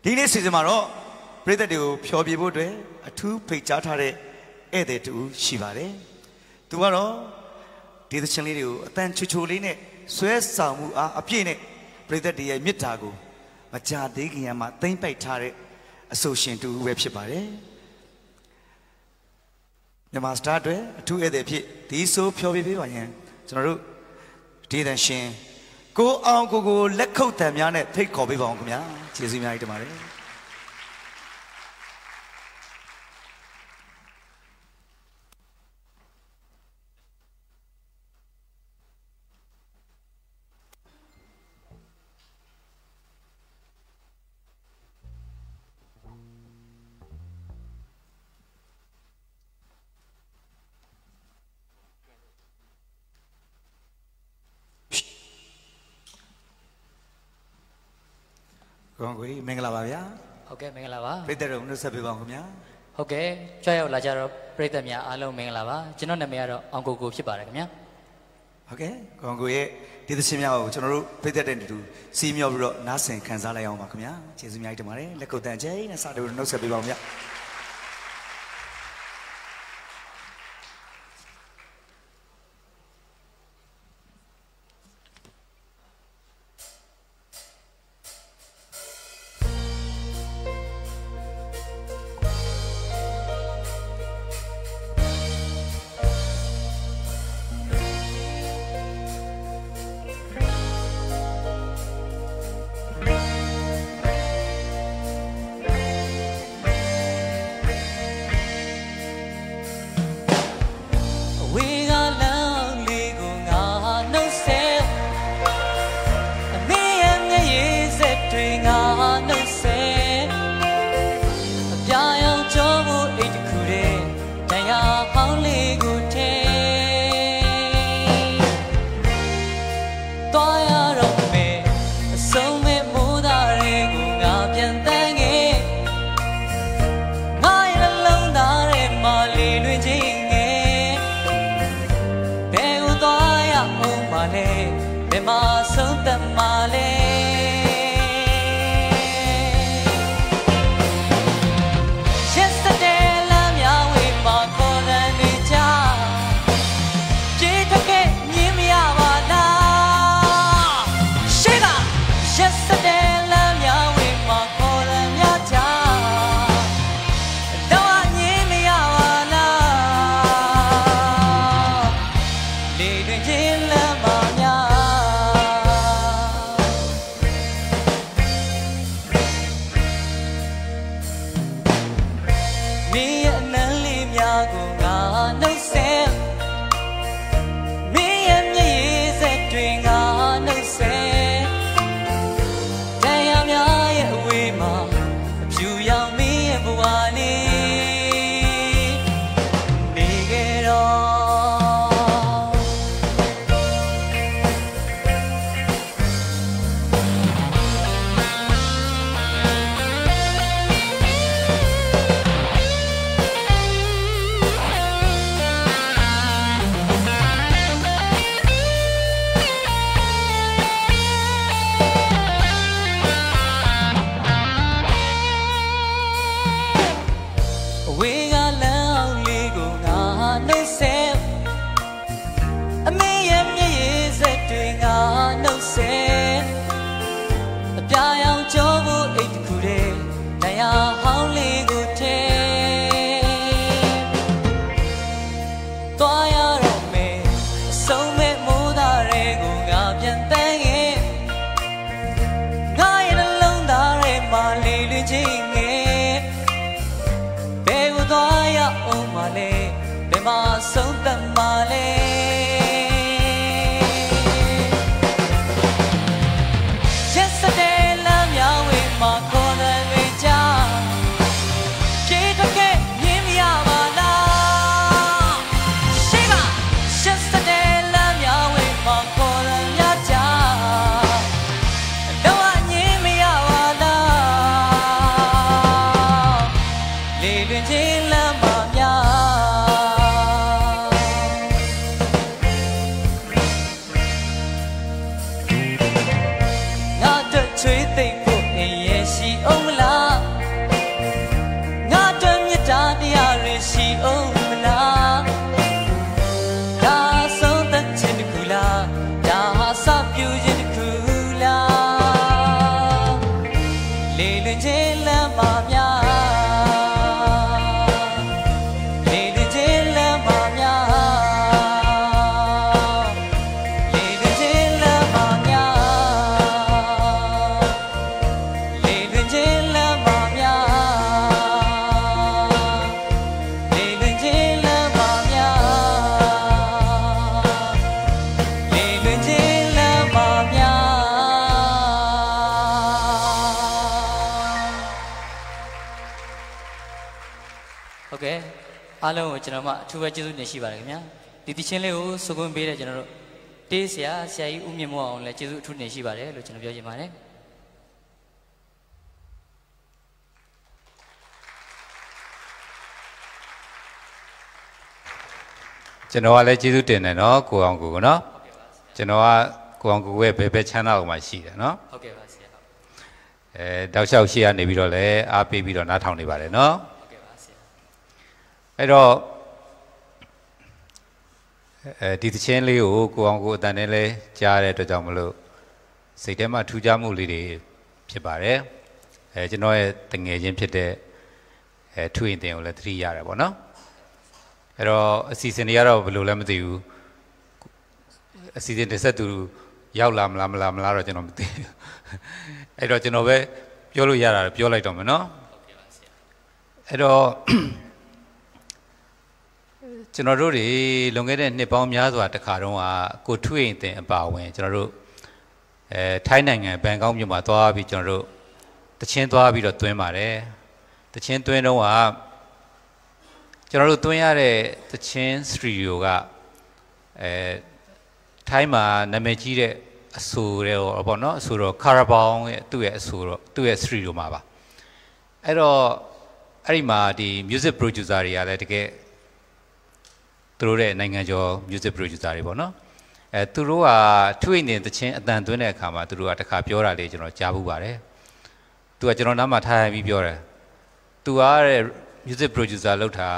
ဒီနေ့စီစဉ်မှာတော့ပြည်သက်တွေကိုဖျော်ဖြေဖို့အတွက်အထူးဖိတ်ကြားထားတဲ့ဧည့်သည်တူရှိပါတယ်။သူကတော့ဒီသချင်းလေးတွေကိုအတန်ချိုလေးနဲ့ဆွဲဆောင်မှုအားအပြည့်နဲ့ပြည်သက်တွေရဲ့မြစ်တာကိုမကြာသေးခင်မှာသိမ့်ပိုက်ထားတဲ့အဆိုရှင်တူပဲဖြစ်ပါတယ်။မြန်မာစတာတွေအထူးဧည့်သည်ဖြစ်ဒီဆိုဖျော်ဖြေပေးပါရင်ကျွန်တော်တို့ဒီသရှင်ကိုအောင်ကိုလက်ခုပ်တံများနဲ့ဖိတ်ခေါ်ပေးပါအောင်ခင်ဗျာကျေးဇူးများကြီးတင်ပါတယ်ကောင်းကိုမင်္ဂလာပါဗျာဟုတ်ကဲ့မင်္ဂလာပါပြည်သက်တို့နှုတ်ဆက်ပေးပါဦးခင်ဗျာဟုတ်ကဲ့ကြွရောက်လာကြတော့ပြည်သက်များအားလုံးမင်္ဂလာပါကျွန်တော်နာမည်ကတော့အောင်ကိုဖြစ်ပါတယ်ခင်ဗျာဟုတ်ကဲ့ကောင်းကိုရဲ့ဒီသချင်းများကိုကျွန်တော်တို့ပြည်သက်တဲ့တူစီးမြောပြီးတော့နားဆင်ခံစားလိုက်အောင်ပါခင်ဗျာကျေးဇူးများကြီးတင်ပါတယ်လက်ကုပ်တန်ကျိနဲ့စတဲ့နှုတ်ဆက်ပေးပါဦးဗျာ။လေလွင်ချင်းလမ်းပါများလေလွင်ချင်းလမ်းပါများလေလွင်ချင်းလမ်းပါများလေလွင်ချင်းလမ်းပါများလေလွင်ချင်းလမ်းပါများလေလွင်ချင်းလမ်းပါများဟုတ်ကဲ့အားလုံးကိုကျွန်တော်မှအထူးပဲကျေးဇူးတင်ရှိပါတယ်ခင်ဗျာဒီတခြင်းလေးကိုစုခွင့်ပေးတဲ့ကျွန်တော်တို့တေးဆရာကြီးဦးမြင့်မောအောင်လည်းကျေးဇူးအထူးတင်ရှိပါတယ်လို့ကျွန်တော်ပြောချင်ပါတယ်ကျွန်တော်ကလည်းကျေးဇူးတင်တယ်နော်ကိုအောင်ကိုနော်ကျွန်တော်ကကိုအောင်ကိုရဲ့ဘယ်ချမ်းသာအောင်မှရှိတယ်နော်ဟုတ်ကဲ့ပါဆရာတောက်လျှောက်ရှိရနေပြီးတော့လည်းအားပေးပြီးတော့နားထောင်နေပါတယ်နော်အဲ့တော့ဒီသချင်းလေးကိုကိုအောင်ကိုအတန်နဲ့လဲကြားတဲ့အတွက်ကြောင့်မလို့စိတ်ထဲမှာထူးခြားမှုလေးတွေဖြစ်ပါတယ်ကျွန်တော်ရဲ့တငယ်ချင်းဖြစ်တဲ့ထွေရင်တင်ကိုလည်းသတိရတယ်ပေါ့နော်အဲ့တော့အစီအစဉ်တွေကတော့ဘယ်လိုလဲမသိဘူးအစီအစဉ်တစ်ဆက်သူရောက်လာမလားတော့ကျွန်တော်မသိဘူးအဲ့တော့ကျွန်တော်ပဲပြောလို့ရတာပြောလိုက်တော့မယ်နော်အဲ့တော့ကျွန်တော်တို့တွေလွန်ခဲ့တဲ့နှစ်ပေါင်းများစွာတခါတုန်းကကိုထွေရင်တင်အပါဝင်ကျွန်တော်တို့ထိုင်းနိုင်ငံဘန်ကောက်မြို့မှာသွားပြီးကျွန်တော်တို့တချင်းသွားပြီးတော့တွင်းပါတယ်တချင်းတွင်းတော့ကကျွန်တော်တို့တွင်းရတဲ့တချင်းစတူဒီယိုကထိုင်းမှာနာမည်ကြီးတဲ့အဆိုတော့ပေါ့နော်အဆိုတော့ကာရာဘောင်ရဲ့သူ့ရဲ့အဆိုတော့သူ့ရဲ့စတူဒီယိုမှာပါအဲ့တော့အဲ့ဒီမှာဒီ music producer တွေကလည်းတကယ်သူတို့ရဲ့နိုင်ငံကျော် music producer တွေပေါ့နော်သူတို့ကထွေးနေတဲ့ချင်းအတန်သွင်းတဲ့အခါမှာသူတို့ကတခါပြောတာလေးကျွန်တော်ကြားဘူးပါတယ်သူကကျွန်တော်နားမှာထားရပြီးပြောတယ်သူကတဲ့ music producer လောက်တာ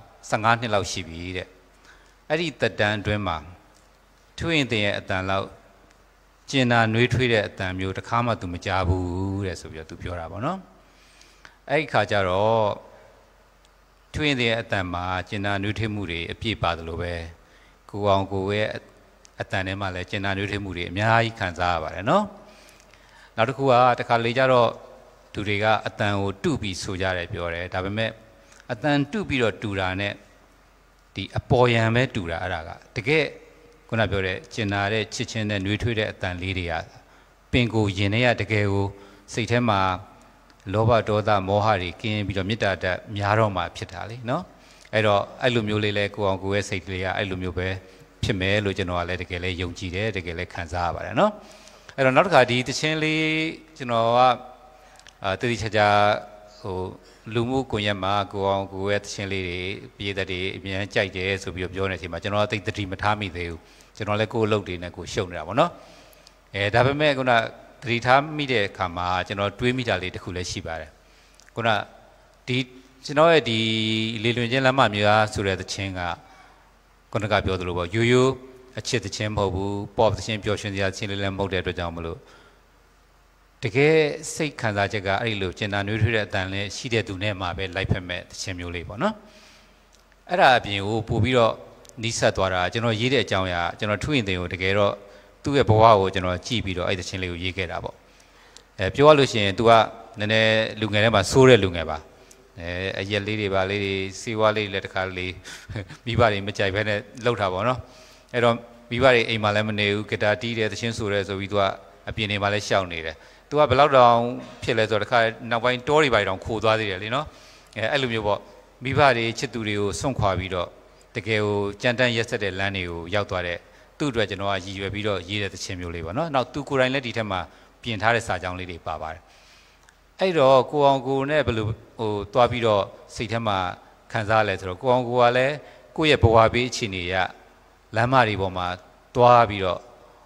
15နှစ်လောက်ရှိပြီတဲ့အဲ့ဒီသက်တမ်းအတွင်းမှာထွေးနေတဲ့ရဲ့အတန်လောက်ကျင်နာနှွေးထွေးတဲ့အတန်မျိုးတခါမှသူမကြားဘူးတဲ့ဆိုပြီးတော့သူပြောတာပေါ့နော်အဲ့ဒီခါကျတော့ထွေးတဲ့အတန်မှာကျင်နာနှွေးထွေးမှုတွေအပြည့်ပါသလိုပဲကိုအောင်ကိုရဲ့အတန်ထဲမှာလည်းကျင်နာနှွေးထွေးမှုတွေအများကြီးခံစားရပါတယ်နော်နောက်တစ်ခုကတခါလေကျတော့သူတွေကအတန်ကိုတုပြီးဆိုကြတယ်ပြောတယ်ဒါပေမဲ့အတန်တုပြီးတော့တူတာနဲ့ဒီအပေါ်ယံပဲတူတာအဲ့ဒါကတကယ်ခုနပြောတဲ့ကျင်နာတဲ့ချစ်ချင်းနဲ့နှွေးထွေးတဲ့အတန်လေးတွေကပင်ကိုယင်ထဲကတကယ်ကိုစိတ်ထဲမှာလောဘဒေါသမောဟတွေကင်းပြီးတော့မေတ္တာဓာတ်များတော့မှဖြစ်တာလေနော်အဲ့တော့အဲ့လိုမျိုးလေးလဲကိုအောင်ကိုရဲ့စိတ်ကလေးကအဲ့လိုမျိုးပဲဖြစ်မယ်လို့ကျွန်တော်ကလည်းတကယ်လဲယုံကြည်တယ်တကယ်လဲခံစားရပါတယ်နော်အဲ့တော့နောက်တစ်ခါဒီတခြင်းလေးကျွန်တော်ကတတိချာချာဟိုလူမှုကွန်ရက်မှာကိုအောင်ကိုရဲ့တခြင်းလေးတွေပြည်သက်တွေအများကြိုက်တယ်ဆိုပြီးတော့ပြောနေတဲ့အချိန်မှာကျွန်တော်သိတတိမထားမိသေးဘူးကျွန်တော်လည်းကိုယ်အလုပ်တွေနဲ့ကိုရှုပ်နေတာပေါ့နော်ဒါပေမဲ့ခုနသတိထားမိတဲ့အခါမှာကျွန်တော်တွေးမိတာလေးတစ်ခုလည်းရှိပါတယ်ခုနဒီကျွန်တော်ရဲ့ဒီလေလွင်ချင်းလမ်းမများဆိုတဲ့သချင်းကခုနကပြောသလိုပေါ့ရိုးရိုးအချစ်သချင်းမဟုတ်ဘူးပေါ့သချင်းပျော်ရွှင်စရာသချင်းလေးလည်းမဟုတ်တဲ့အတွက်ကြောင့်မလို့တကယ်စိတ်ခံစားချက်ကအဲ့လိုကျင်နာနှွေးထွေးတဲ့အတန်လေးရှိတဲ့သူနဲ့မှပဲလိုက်ဖက်မဲ့သချင်းမျိုးလေးပေါ့နော်အဲ့ဒါအပြင်ကိုပို့ပြီးတော့နီးစပ်သွားတာကျွန်တော်ရေးတဲ့အကြောင်းအရာကျွန်တော်ထွေးရင်တင်ကိုတကယ်တော့သူ့ရဲ့ဘဝကိုကျွန်တော်ကြည့်ပြီးတော့အဲ့သချင်းလေးကိုရေးခဲ့တာပေါ့ပြောရလို့ရှိရင် तू ကနည်းနည်းလူငယ်ထဲမှာစိုးတဲ့လူငယ်ပါအရက်လေးတွေပါလေးတွေစေဝါလေးတွေလည်းတစ်ခါလေးမိဘတွေမကြိုက်ဘဲနဲ့လှုပ်တာပေါ့နော်အဲ့တော့မိဘတွေအိမ်မှာလည်းမနေဘူးဂီတာတီးတယ်သချင်းဆိုတယ်ဆိုပြီး तू ကအပြင်တွေမှာလည်းရှောက်နေတယ် तू ကဘယ်လောက်တောင်ဖြစ်လဲဆိုတော့တစ်ခါနောက်ပိုင်းတောတွေပါတောင်ခိုသွားသေးတယ်လေနော်အဲ့လိုမျိုးပေါ့မိဘတွေချစ်သူတွေကိုစွန့်ခွာပြီးတော့တကယ်ကိုကြမ်းတမ်းရက်ဆက်တဲ့လမ်းတွေကိုရောက်သွားတဲ့သူ့အတွက်ကျွန်တော်ကရည်ရွယ်ပြီးတော့ရေးတဲ့သချင်းမျိုးလေးပေါ့နော်နောက်သူကိုယ်တိုင်လည်းဒီထက်မှာပြင်ထားတဲ့စာကြောင်းလေးတွေပါပါတယ်အဲ့တော့ကိုအောင်ကိုနဲ့ဘယ်လိုဟိုတွားပြီးတော့စိတ်ထဲမှာခံစားလဲဆိုတော့ကိုအောင်ကိုကလည်းကိုယ့်ရဲ့ဘဝဘေးအခြေအနေရလမ်းမတွေပေါ်မှာတွားပြီးတော့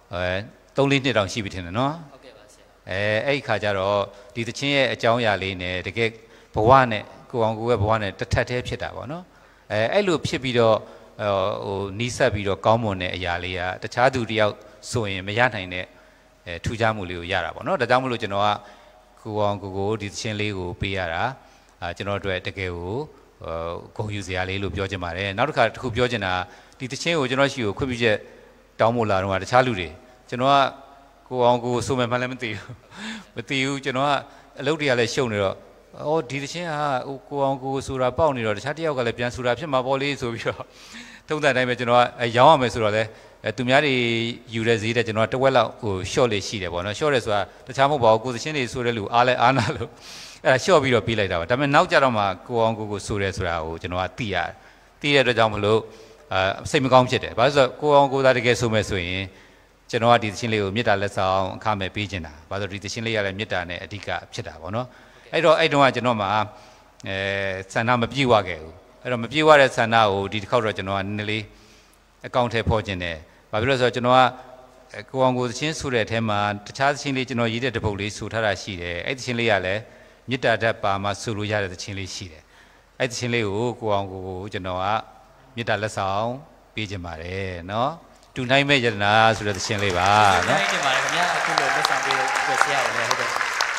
3-4နှစ်တောင်ရှိပြီထင်တယ်နော်ဟုတ်ကဲ့ပါဆရာအဲ့ဒီခါကျတော့ဒီသချင်းရဲ့အကြောင်းအရာလေးနဲ့တကယ်ဘဝနဲ့ကိုအောင်ကိုရဲ့ဘဝနဲ့တစ်ထပ်တည်းဖြစ်တာပေါ့နော်အဲ့လိုဖြစ်ပြီးတော့ဟိုနီးစပ်ပြီးတော့ကောင်းမွန်တဲ့အရာလေးကတခြားသူတယောက်ဆိုရင်မရနိုင်တဲ့ထူးခြားမှုလေးကိုရတာပေါ့နော်ဒါကြောင့်မလို့ကျွန်တော်ကကိုဒီသချင်းလေးကိုပေးရတာကျွန်တော်တို့တကယ်ကိုဂုဏ်ယူစရာလေးလို့ပြောချင်ပါတယ်နောက်တစ်ခါတစ်ခုပြောချင်တာဒီသချင်းကိုကျွန်တော်ရှိကိုခွင့်ပြုချက်တောင်းဖို့လာတော့တခြားလူတွေကျွန်တော်ကကိုအောင်ကိုဆိုမယ်မှလည်းမသိဘူးကျွန်တော်ကအလုပ်တွေကလည်းရှုံနေတော့အော်ဒီသချင်းကကိုအောင်ကိုဆိုတာပေါက်နေတော့တခြားတယောက်ကလည်းပြန်ဆိုတာဖြစ်မှာပေါ့လေဆိုပြီးတော့သုံးသပ်တိုင်းပဲကျွန်တော်ကရောင်းရမယ်ဆိုတော့လေသူများတွေယူတဲ့ဈေးတဲ့ကျွန်တော်တဝက်လောက်ဟို short လေးရှိတယ်ပေါ့နော် short ရဲဆိုတာတခြားမဟုတ်ပါဘူးကိုသချင်းတွေဆိုတဲ့လူအားလဲအားနာလို့အဲ့ဒါ short ပြီးတော့ပေးလိုက်တာပါဒါပေမဲ့နောက်ကြတော့မှကိုအောင်ကိုဆိုရဲဆိုတာကိုကျွန်တော်ကသိတဲ့အတွက်ကြောင့်မလို့စိတ်မကောင်းဖြစ်တယ်ဘာလို့ဆိုတော့ကိုအောင်ကိုသာတကယ်ဆိုမယ်ဆိုရင်ကျွန်တော်ကဒီသချင်းလေးကိုမေတ္တာလက်ဆောင်အခမဲ့ပေးခြင်းတာဘာလို့ဒီသချင်းလေးရလဲမေတ္တာနဲ့အဓိကဖြစ်တာပေါ့နော်အဲ့တော့ကျွန်တော်မှာဆန္ဒမပြေဝခဲ့ဘူးအဲ့တော့မပြေဝတဲ့ဆန္ဒကိုဒီတစ်ခေါက်တော့ကျွန်တော်ကနည်းနည်းလေးအကောင့်ထဲဖော်ခြင်းတယ်ဘာဖြစ်လို့လဲဆိုတော့ကျွန်တော်ကကိုအောင်ကိုသချင်းဆိုတဲ့အထဲမှာတခြားသချင်းလေးကျွန်တော်ရေးတဲ့တပုတ်လေးဆိုထားတာရှိတယ်အဲ့သချင်းလေးကလည်းမေတ္တာဓာတ်ပါမှဆိုလို့ရတဲ့သချင်းလေးရှိတယ်အဲ့သချင်းလေးကိုအောင်ကိုကျွန်တော်ကမေတ္တာလက်ဆောင်ပေးခြင်းပါတယ်နော်တူနိုင်မဲ့ယတနာဆိုတဲ့သချင်းလေးပါနော်တူနိုင်ခြင်းပါတယ်ခင်ဗျာအခုလိုလက်ဆောင်ပေးတဲ့ဆရာကိုလည်းဟုတ်တယ်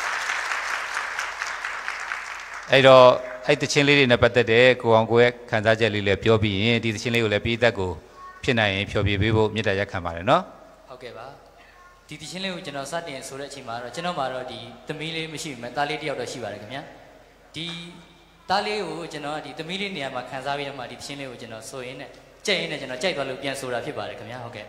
အဲ့တော့အဲ့သချင်းလေးတွေနဲ့ပတ်သက်တဲ့ကိုအောင်ကိုရဲ့ခံစားချက်လေးလည်းပြောပြီးရင်ဒီသချင်းလေးကိုလည်းပြည်သက်ကိုဖြစ်နိုင်ရင်ဖြောပြပေးဖို့မေတ္တာရက်ခံပါတယ်နော်ဟုတ်ကဲ့ပါဒီသချင်းလေးကိုကျွန်တော်စတင်ဆိုတဲ့အချိန်မှာတော့ကျွန်တော်မှာတော့ဒီသမီးလေးမရှိဘူးမဲ့သားလေးတစ်ယောက်တော့ရှိပါတယ်ခင်ဗျာဒီသားလေးကိုကျွန်တော်ဒီသမီးလေးနေရာမှာခံစားပြီးတော့မှဒီသချင်းလေးကိုကျွန်တော်ဆိုရင်းနဲ့ကြိတ်ရင်းနဲ့ကျွန်တော်ကြိုက်သွားလို့ပြန်ဆိုတာဖြစ်ပါတယ်ခင်ဗျာဟုတ်ကဲ့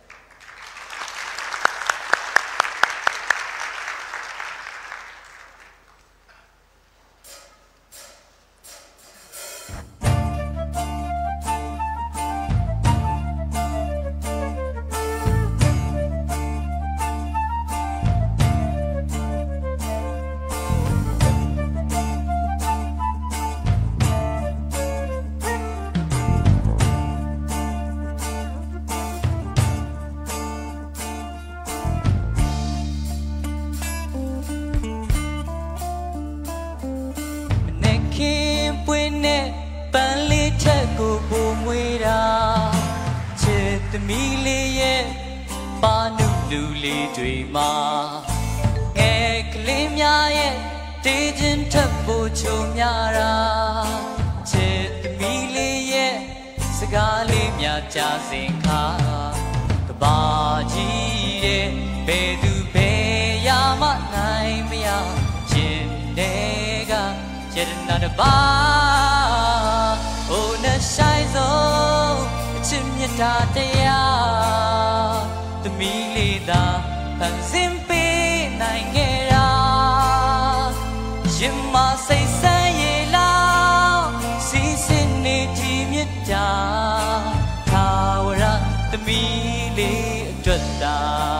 သမီးလေးရဲ့ပါနုလူလေးတွေမှာငယ်ကလေးများရဲ့တေးခြင်းထပ်ဖို့ချုံများတာချစ်သမီးလေးရဲ့စကားလေးများကြားစင်ခါကဘာကြီးရဲ့ဘယ်သူဘယ်ရမှနိုင်မရရှင်တဲ့ကယတနာတစ်ပါးဟိုနဲ့ဆိုင်ဆုံးချစ်မြတ်တာတရားသမီးလေးသာဖန်ဆင်းပေးနိုင်ခဲ့တာရင်မစိတ်ဆန်းရလားစီစဉ်နေဒီမြတ်တာသာဝရသမီးလေးအတွက်သာ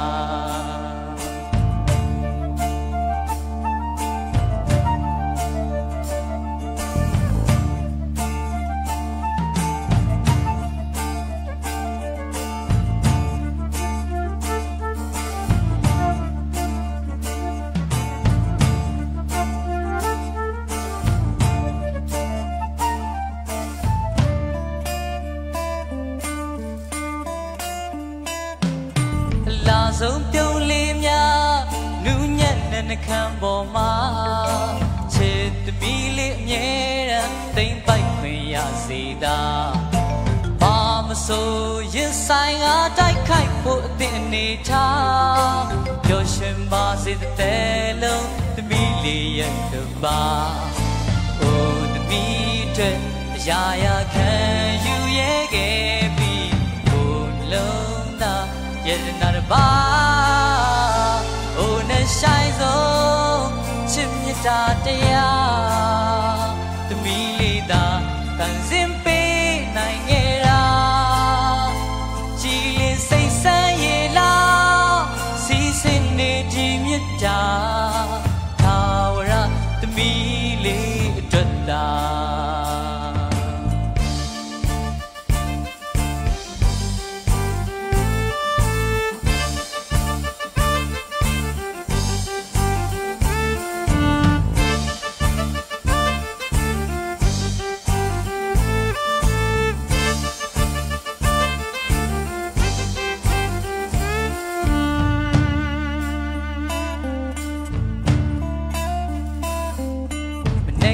ဆုံးပြုံးလေးများနူးညံ့တဲ့နှခမ်းပေါ်မှာချစ်သမီးလေးအမြဲတမ်းသိမ့်ပိုက်ခွင့်ရစေတာဘာမဆိုရင်ဆိုင်အားတိုက်ခိုက်ဖို့အသင့်အနေထားပျော်ရွှင်ပါစေတဲ့လုံးသမီးလေးရဲ့တပါအိုးသမီးတွေအရာရာခံယူရဲခဲ့ပြီးဘုံလုံးသာယတနာတစ်ပါးအိုးနဲ့ဆိုင်ဆုံးချစ်မြတ်တာတရားသမီးလေးသာတန်စင်ပေးနိုင်ခဲ့တာကြည်လင်စိတ်ဆန်းရလားစီစဉ်နေဒီမြတ်တာသာဝရသမီးလေးအတွက်သာ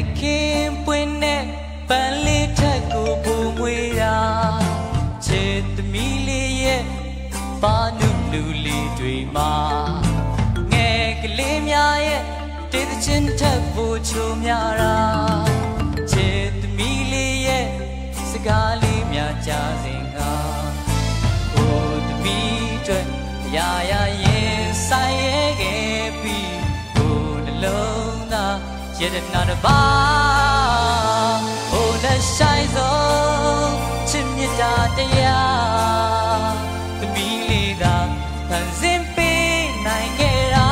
ခင်ပွင့်နဲ့ပန်းလေးထက်ကိုပူမွေတာချစ်သမီးလေးရဲ့ပါနုလူလေးတွေမှာငယ်ကလေးများရဲ့တေးသချင်းထက်ဖို့ချိုများတာချစ်သမီးလေးရဲ့စကားလေးများကြားစဉ်ကဟိုသမီးအတွက်ရာရာရင်ဆိုင်ရဲ့ခဲ့ပြီးဟိုနှလုံးသားရတဲ့နာတစ်ပါးဟိုနဲ့ဆိုင်ဆုံးချစ်မြတ်တာတရားသမီးလေးသာဖန်ဆင်းပေးနိုင်ခဲ့တာ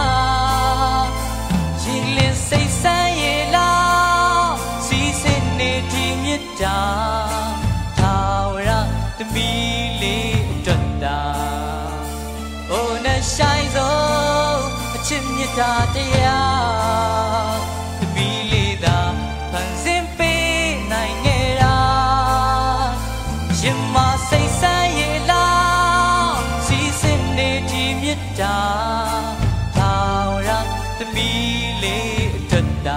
ရင်လင်းစိတ်ဆန်းရလားစီးစင်းနေဒီမြတ်တာသာဝရသမီးလေးအတွက်တာဟိုနဲ့ဆိုင်ဆုံးအချစ်မြတ်တာတရားသမီးလေးသာဖန်ဆင်းပေးနိုင်ခဲ့တာရင်မစိတ်ဆန်းရလားစီးစင်းနေဒီမြတ်တာသာဝရသမီးလေးအတွက်တာ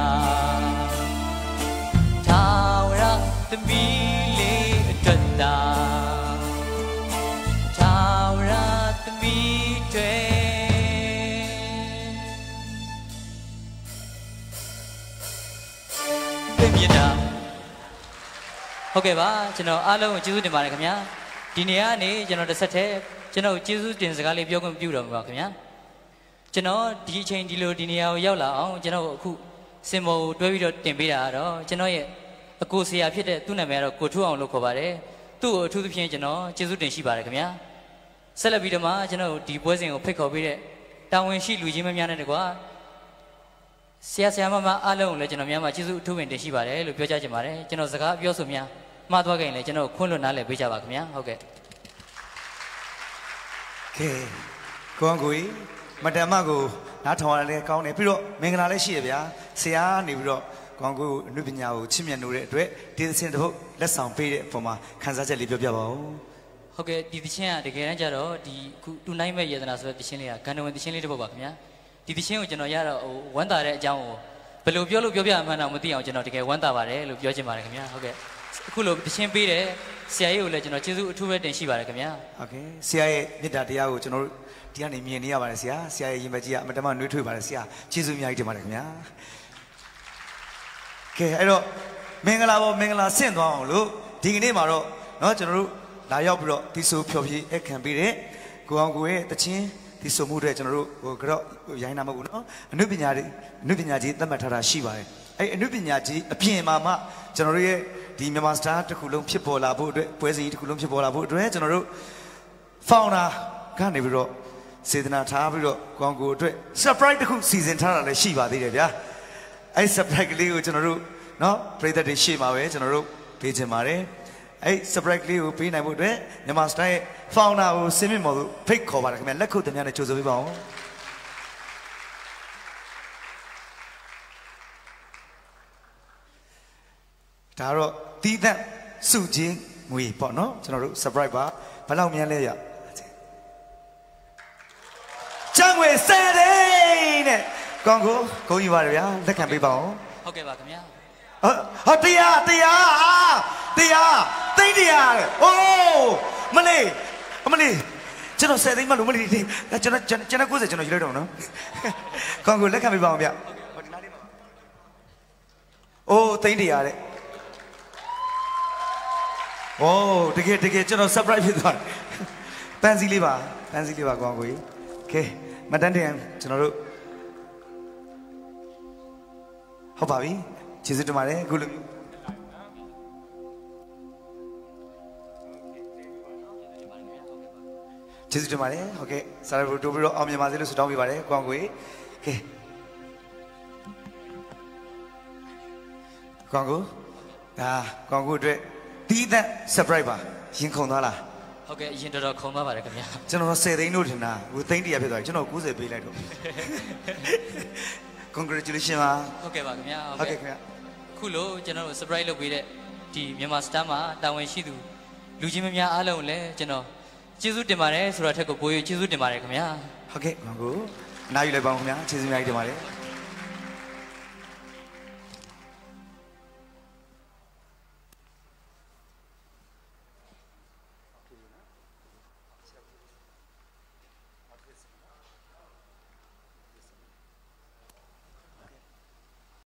သာဝရသမီးလေးအတွက်တာသာဝရသမီးတွေပြမြတ်တာဟုတ်ကဲ့ပါကျွန်တော်အားလုံးကိုကျေးဇူးတင်ပါတယ်ခင်ဗျာဒီနေ့ကနေကျွန်တော်တစ်ဆက်တည်းကျွန်တော်ကျေးဇူးတင်စကားလေးပြောခွင့်ပြုတော်မူပါခင်ဗျာကျွန်တော်ဒီအချိန်ဒီလိုဒီနေရာကိုရောက်လာအောင်ကျွန်တော်အခုစင်မော်ကိုတွဲပြီးတော့တင်ပေးတာတော့ကျွန်တော်ရဲ့အကိုဆရာဖြစ်တဲ့သူ့နာမည်ကတော့ကိုထူအောင်လို့ခေါ်ပါတယ်သူ့ကိုအထူးသဖြင့်ကျွန်တော်ကျေးဇူးတင်ရှိပါတယ်ခင်ဗျာဆက်လက်ပြီးတော့မှကျွန်တော်ဒီပွဲစဉ်ကိုဖိတ်ခေါ်ပေးတဲ့တာဝန်ရှိလူကြီးမများနဲ့တကွာဆရာမအားလုံးကိုလည်းကျွန်တော်များမှာကျေးဇူးအထူးတင်ရှိပါတယ်လို့ပြောကြားချင်ပါတယ်ကျွန်တော်စကားပြောဆိုများမှားသွားကြရင်လည်းကျွန်တော်ခွင့်လွှတ်နားလည်ပေးကြပါခင်ဗျာဟုတ်ကဲ့ကဲကိုအောင်ကိုကြီးမတန်မကိုနားထောင်ရလဲကောင်းတယ်ပြီးတော့မင်္ဂလာလည်းရှိရဗျာဆရာနေပြီးတော့ကိုအောင်ကိုအနုပညာကိုချစ်မြတ်နိုးတဲ့အတွက်ဒီသင်းတစ်ပုတ်လက်ဆောင်ပေးတဲ့အပေါ်မှာခန်းစားချက်လေးပြောပြပါဦးဟုတ်ကဲ့ဒီသချင်းကတကယ်တမ်းကျတော့ဒီအခုတူနိုင်မဲ့ယေဒနာဆိုတဲ့သချင်းလေးကဂန္ဓဝင်သချင်းလေးတစ်ပုတ်ပါခင်ဗျာဒီသချင်းကိုကျွန်တော်ရတော့ဝမ်းသာတဲ့အကြောင်းကိုဘယ်လိုပြောလို့ပြောပြမှန်းတော့မသိအောင်ကျွန်တော်တကယ်ဝမ်းသာပါတယ်လို့ပြောချင်ပါတယ်ခင်ဗျာဟုတ်ကဲ့အခုလိုသချင်းပေးတယ်ဆရာကြီးကိုလည်းကျွန်တော်ကျေးဇူးအထူးပဲတင်ရှိပါတယ်ခင်ဗျာဟုတ်ကဲ့ဆရာရဲ့မေတ္တာတရားကိုကျွန်တော်တို့ဒီကနေမြင်နေရပါတယ်ဆရာရဲ့ရင်မကြီးကအမတမနှွေးထွေးပါတယ်ဆရာကျေးဇူးအများကြီးတင်ပါတယ်ခင်ဗျာကဲအဲ့တော့မင်္ဂလာပေါ်မင်္ဂလာဆင့်သွားအောင်လို့ဒီကနေ့မှာတော့เนาะကျွန်တော်တို့လာရောက်ပြီးတော့ဒီဆိုဖျော်ဖြေအခမ်းပေးတဲ့ကိုအောင်ကိုရဲ့တချင်းဒီဆိုမှုတွေကျွန်တော်တို့ကတော့ရိုင်းနာမဟုတ်ဘူးเนาะအနုပညာကြီးသတ်မှတ်ထားတာရှိပါတယ်အဲ့အနုပညာကြီးအပြင်မှာမှကျွန်တော်တို့ရဲ့ဒီမြန်မာစတာတစ်ခုလုံးဖြစ်ပေါ်လာဖို့အတွက်ပွဲစဉ်ကြီးတစ်ခုလုံးဖြစ်ပေါ်လာဖို့အတွက်ကျွန်တော်တို့ founder ကနေပြီးတော့စေတနာထားပြီးတော့ကောင်းကိုအတွက် surprise တစ်ခုစီစဉ်ထားတာလည်းရှိပါသေးတယ်ဗျာအဲ့ surprise ကလေးကိုကျွန်တော်တို့เนาะပရိသတ်တွေရှေ့မှာပဲကျွန်တော်တို့ပေးချင်ပါတယ်အဲ့ surprise ကလေးကိုပေးနိုင်ဖို့အတွက်မြန်မာစတာရဲ့ founder ကိုစင်မြင့်မော်သူဖိတ်ခေါ်ပါတယ်ခင်ဗျာလက်ခုပ်သမားနဲ့ကြိုဆိုပေးပါဦးဒါတော့တီးသန့်စုချင်းငွေပေါ့နော်ကျွန်တော်တို့ surprise ပါဘယ်လောက်များလဲရကျန်းငွေ10သိန်းနဲ့ကောင်းကိုဂုဏ်ယူပါတယ်ဗျာလက်ခံပေးပါဦးဟုတ်ကဲ့ပါခင်ဗျာဟာတရားသိန်းတရားလေအိုးမလေးကျွန်တော်10သိန်းမလို့မလေးကျွန်တော်90ကျွန်တော်ယူလိုက်တော့နော်ကောင်းကိုလက်ခံပေးပါဦးဗျဟိုဒီနားလေးပါအိုးသိန်းတရားတဲ့โอ้တကယ်ကျွန်တော် surprise ဖြစ်သွားတယ်ပန်းစည်းလေးပါကောင်းကိုကြီးโอเคမတန်းတန်ကျွန်တော်တို့ဟုတ်ပါပြီကျေးဇူးတင်ပါတယ်အခုလိုကျေးဇူးတင်ပါတယ်ဟုတ်ကဲ့စာရဖို့တိုးပြီးတော့အောင်မြင်ပါစေလို့ဆုတောင်းပေးပါတယ်ကောင်းကိုကြီးโอเคကောင်းကိုဒါကောင်းကိုအတွက်တီးသန့် surprise ပါရင်ခုန်သွားလားဟုတ်ကဲ့ရင်တော်ခုန်သွားပါတယ်ခင်ဗျာကျွန်တော်10သိန်းလို့ထင်တာဟိုသိန်း100ဖြစ်သွားပြီကျွန်တော်90ပေးလိုက်တော့ congratulations ပါဟုတ်ကဲ့ပါခင်ဗျာဟုတ်ကဲ့ခင်ဗျာခုလို့ကျွန်တော်တို့ surprise လုပ်ပေးတဲ့ဒီမြန်မာစတာမှာတာဝန်ရှိသူလူကြီးမများအားလုံးလည်းကျွန်တော်ကျေးဇူးတင်ပါတယ်ဆိုတော့ထက်ကိုပိုးရကျေးဇူးတင်ပါတယ်ခင်ဗျာဟုတ်ကဲ့ကောင်းကိုနားယူလိုက်ပါဦးခင်ဗျာကျေးဇူးများကြီးတင်ပါတယ်